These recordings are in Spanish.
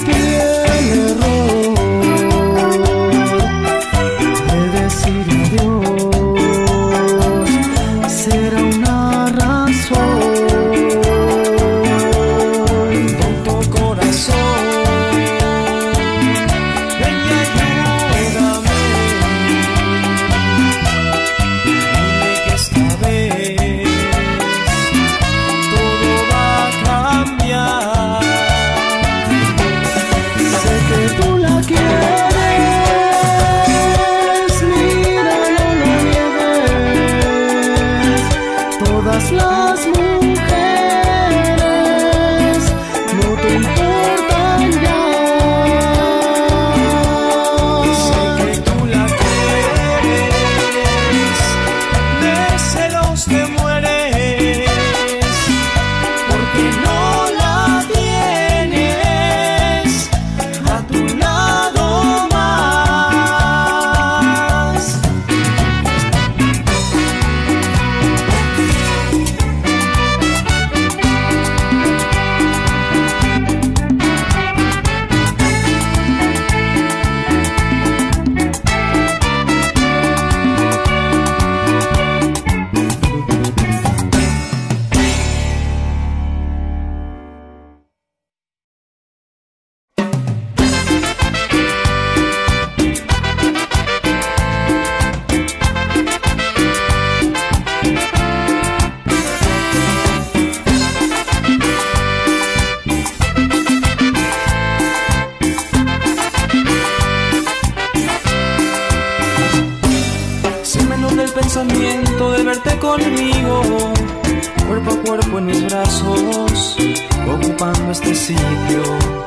pensamiento de verte conmigo, cuerpo a cuerpo en mis brazos, ocupando este sitio.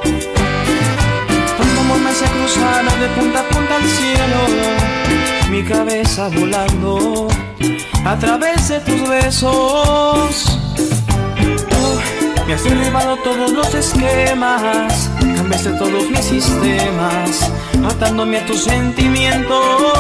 Tanto amor me hace cruzar de punta a punta al cielo, mi cabeza volando a través de tus besos. Me has derribado todos los esquemas, cambiaste todos mis sistemas, atándome a tu sentimiento.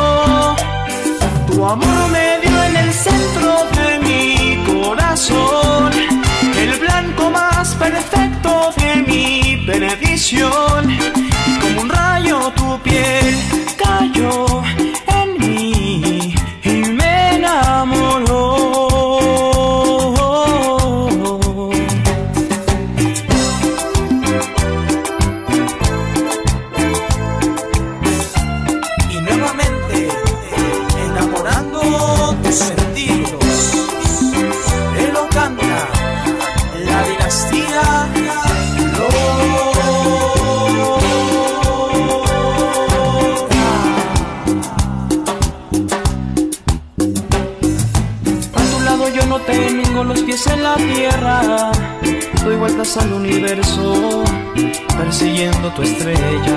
Tu amor me dio en el centro de mi corazón, el blanco más perfecto de mi perdición. Y como un rayo tu piel cayó en mí y me enamoró. Los pies en la tierra, doy vueltas al universo, persiguiendo tu estrella.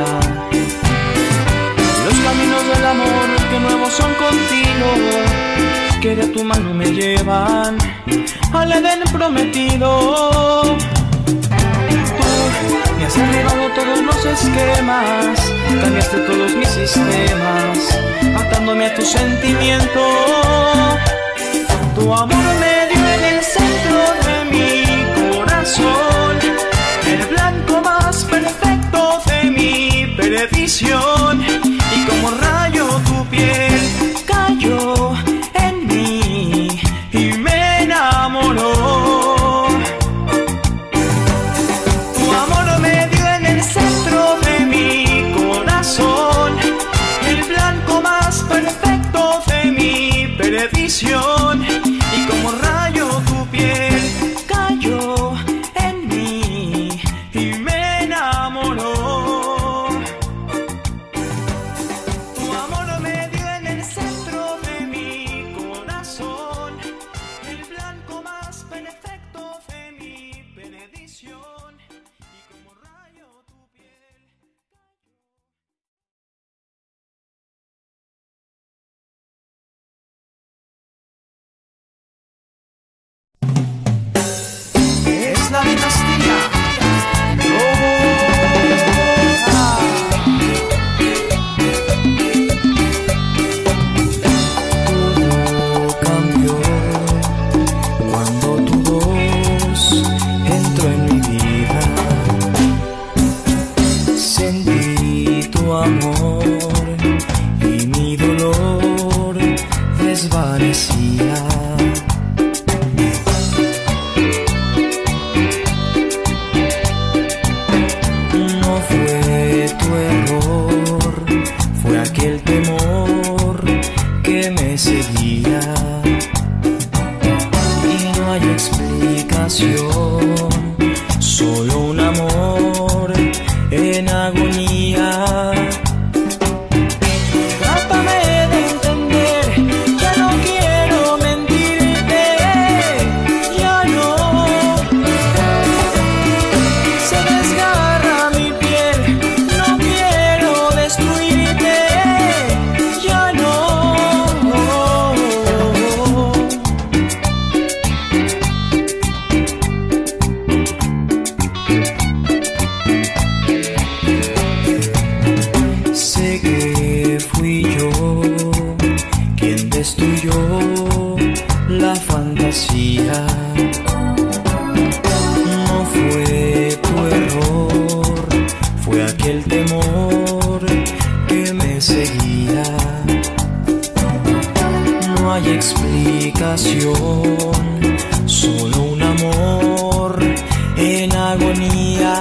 Los caminos del amor que nuevos son contigo, que de tu mano me llevan al Edén prometido. Tú me has derribado todos los esquemas, cambiaste todos mis sistemas, atándome a tu sentimiento. Tu amor me dio en el centro de mi corazón, el blanco más perfecto de mi perdición. Y como rayo tu piel cayó en mí y me enamoró. Tu amor me dio en el centro de mi corazón, el blanco más perfecto de mi perdición. Y como rayo tu piel cayó en mí y me enamoró. Tu Sentí tu amor y mi dolor desvanecía. No fue tu error, fue aquel temor que me seguía. Y no hay explicación, solo un amor en agonía. Trátame de entender, ya no quiero mentirte, ya no. Se desgarra mi piel, no quiero destruirte, ya no. Sé que fui yo quien destruyó la fantasía. No fue tu error, fue aquel temor que me seguía. No hay explicación, solo un amor en agonía.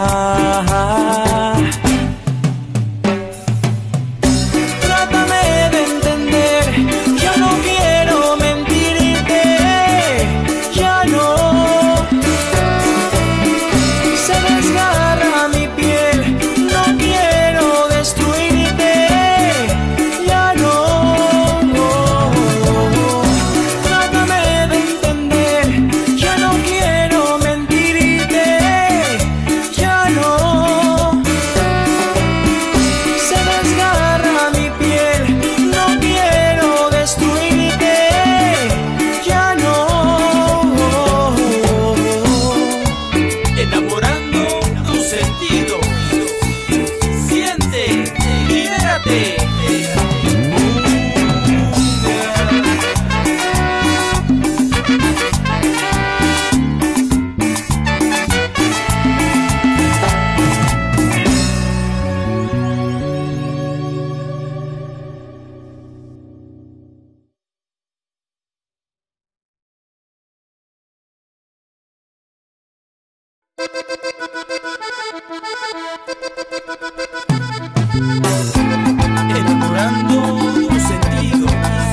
Enamorando tu sentido.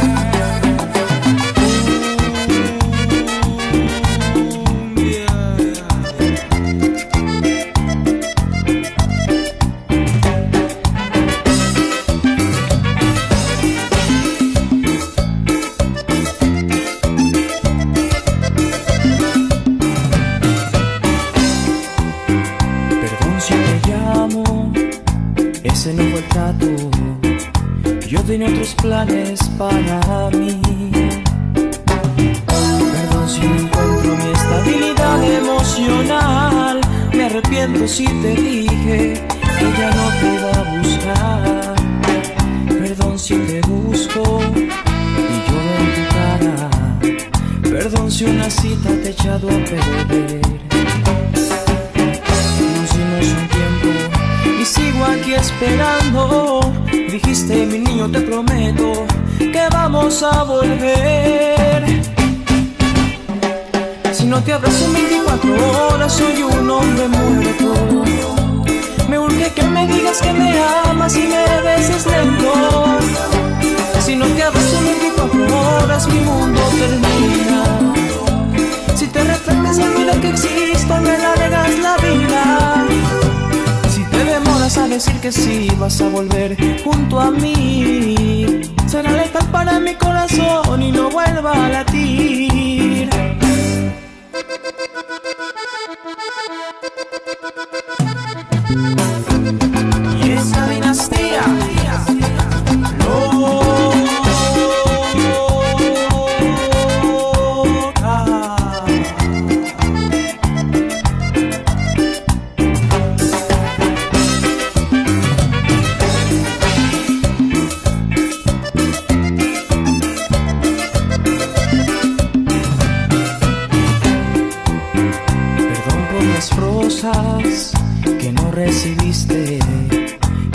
Perdón si te llamo, ese no fue el trato. Yo tenía otros planes para mí. Perdón si no encuentro mi estabilidad emocional. Me arrepiento si te dije que ya no te iba a buscar. Perdón si te busco y lloro en tu cara. Perdón si una cita te he echado a perder. Nos dimos un tiempo y sigo aquí esperando. Dijiste, mi niño, te prometo que vamos a volver. Si no te abrazo en 24 horas, soy un hombre muerto. Me urge que me digas que me amas y me beses lento. Si no te abrazo en 24 horas, mi mundo termina. Si te retratas y olvidas que existo, me largas la vida. Si te demoras a decir que sí, vas a volver junto a mí. Será letal para mi corazón y no vuelva a latir. Y esa dinastía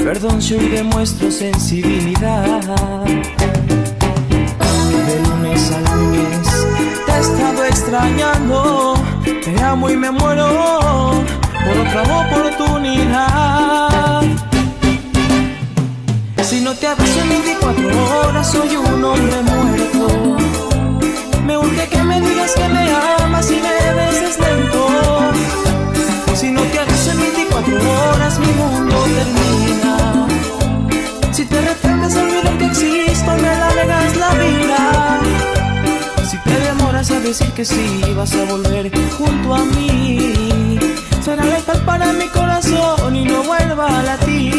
Perdón si hoy demuestro sensibilidad. De lunes a lunes te he estado extrañando. Te amo y me muero por otra oportunidad. Si no te abrazo en 24 horas soy un hombre muerto. Me urge que me digas que me amas y me beses lento. Si no te abrazo en 24 horas mi mundo termina. Si te retratas a olvidar que existo me alargas la vida. Si te demoras a decir que sí vas a volver junto a mí, será letal para mi corazón y no vuelva a latir.